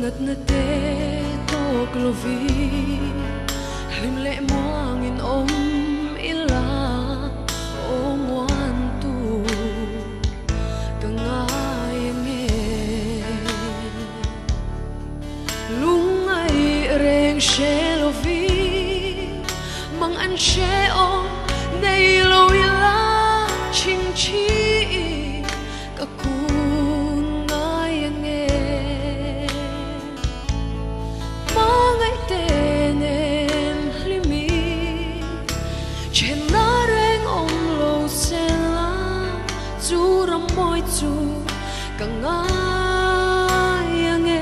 ngất ngất tê tô glovi lim lệ moang in om ila o ngoan tu kangai nge lung ai reng she lovi mang an she o nei lo ila ching chi ka kun ngai nge mang ai tên em limi chen na reng om lo sen la chu ram moi chu ka ngai nge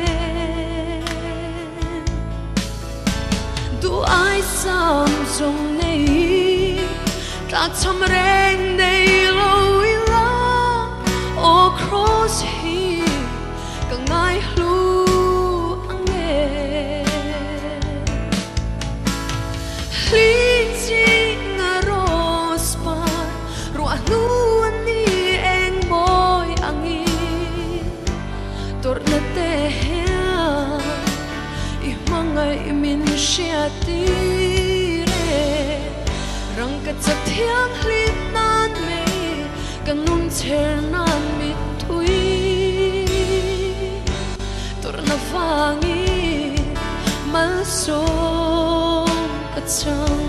du ai sam trong nei ta chăm reng nei lo ila o cross hi ka ngai hlu ange li chi nga ros pa ro anu ani eng boy angi tor na te i mangai min shiati rang ka chathiang hlit nan me kanun cher nan mit thui tor na vangi mal so ka chang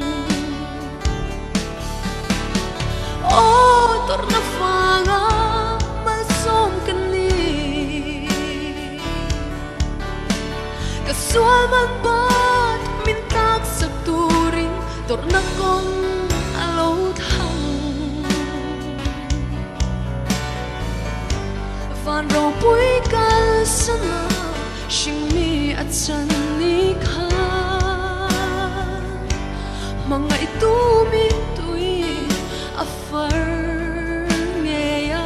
o tor na vanga mal som kan ni ka sual man bat min tak sak turing tor na kong alo thang van ro pui kal sana shing mi at san ni kha mangai tu mi tui afar nge ya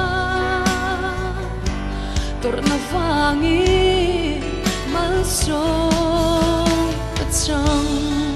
tor na vangi mal so at chang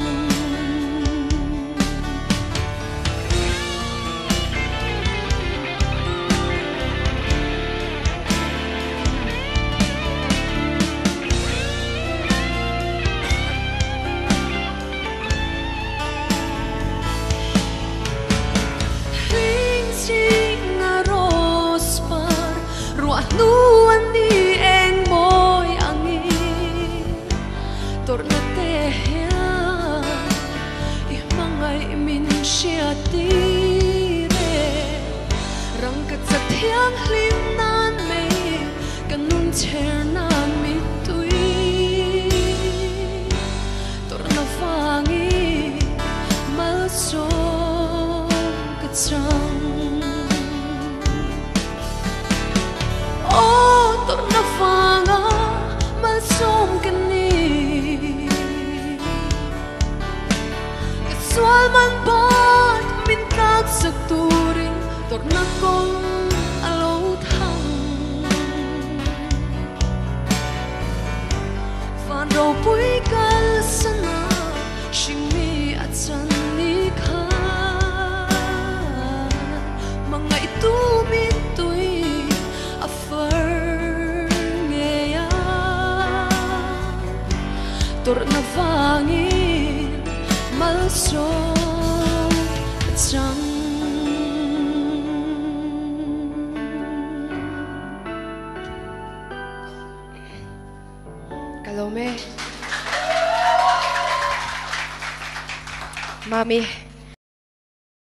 nu ani eng boy angi tor na te i mangai min shiati re rang ka chathiang hlim nan me kanun cher nan mi tui tor na vangi mal so ka chang tor na vanga mal som kan ni ka sual man bat min tak sak turing tor na kong alo thang van ro pui kal sana shing mi at san ni kha mangai tu mi tui afar tor na vangin mal so chang Kalome Mami